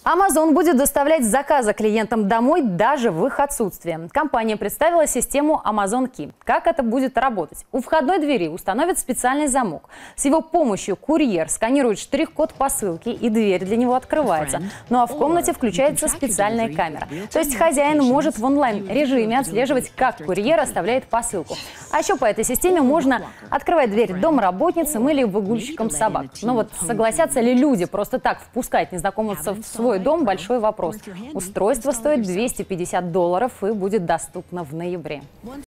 Amazon будет доставлять заказы клиентам домой даже в их отсутствие. Компания представила систему Amazon Key. Как это будет работать? У входной двери установят специальный замок. С его помощью курьер сканирует штрих-код посылки, и дверь для него открывается. Ну а в комнате включается специальная камера. То есть хозяин может в онлайн-режиме отслеживать, как курьер оставляет посылку. А еще по этой системе можно открывать дверь домработницам или выгульщикам собак. Но вот согласятся ли люди просто так впускать незнакомцев в свой дом – большой вопрос. Устройство стоит $250 и будет доступно в ноябре.